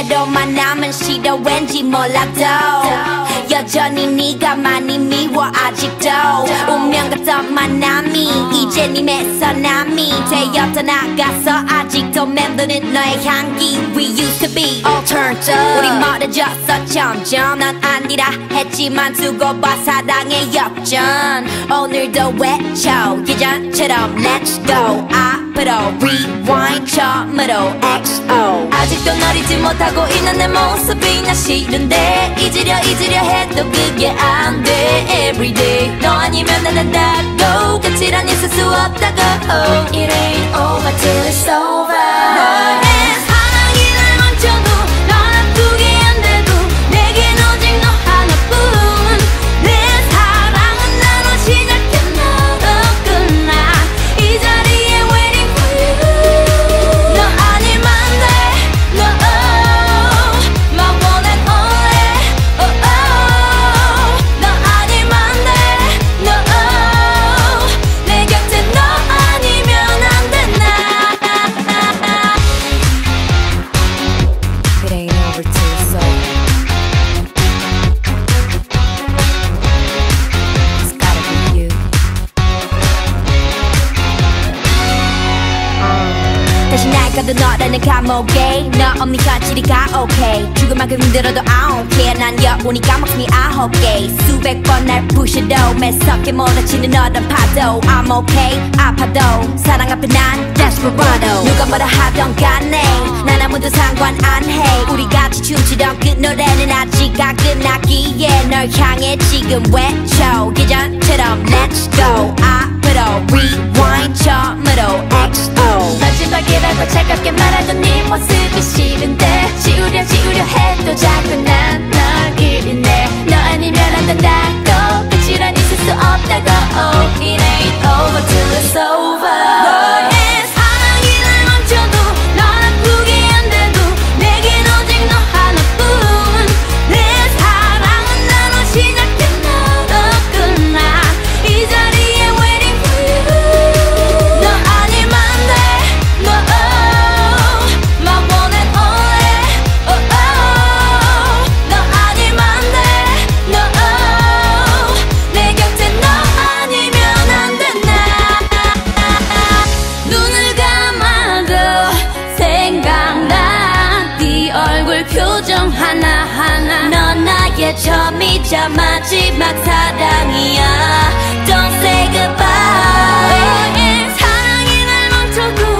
그대로만 남은 시도 왠지 몰라도 여전히 네가 많이 미워 아직도 운명 같던 만남이 이제 네 매서남이 되었다 나가서 아직도 맴도는 너의 향기 We used to be all turned up 우리 멀어졌어 점점 넌 아니라 했지만 두고 봐 사랑의 역전 오늘도 외쳐 예전처럼 Let's go 앞으로 rewind 처음으로 XO 아직도 널 잊지 못하고 있는 내 모습이 나 싫은데 잊으려 해도 그게 안 돼 Everyday 너 아니면 난 안다고 끝이란 있을 수 없다고 It ain't over till it's over 너의 사랑이 날 멈춰도 넌 아프게 안 돼도 내겐 오직 너 하나뿐 내 사랑은 나로 시작해 너로 끝나 이 자리에 waiting for you 너 아니면 돼 No my one and only Oh oh 너 아니면 돼 No 내 곁에 너 아니면 안 돼 나 It ain't over till it's over It's gotta be you 다시 날 가도 너라는 감옥에 너 없는 현실이가 okay 죽을 만큼 힘들어도 I don't care 난 영원히 까먹음이 9개 수백 번 날 부셔도 매섭게 몰아치는 너란 파도 I'm okay 아파도 사랑 앞에 난 desperado 누가 뭐라 하던 간에 난 아무도 상관 안 해 우리 같이 춤추던 그 노래는 아직 안 끝나기에 널 향해 지금 외쳐 예전처럼 Let's go 앞으로 rewind 처음으로 XO 마지막이라고 차갑게 말하던 네 모습이 싫은데 지우려 해도 자꾸 난 널 그리네 너 아니면 안 된다고 끝이란 있을 수 없다고 It ain't over till it's over 너의 사랑이 날 멈춰도 넌 아프게 안 돼도 내겐 오직 너 하나뿐 내 사랑은 나로 시작해 너로 끝나 이 자리에 waiting for you 너 아니면 돼 No my one and only Oh oh 너 아니면 돼 No 내 곁에 너 아니면 안 돼 나 눈을 감아도 생각나 네 얼굴 표정 하나하나 넌 나의 처음이자 마지막 사랑이야 Don't say goodbye 너의 사랑이 날 멈춰도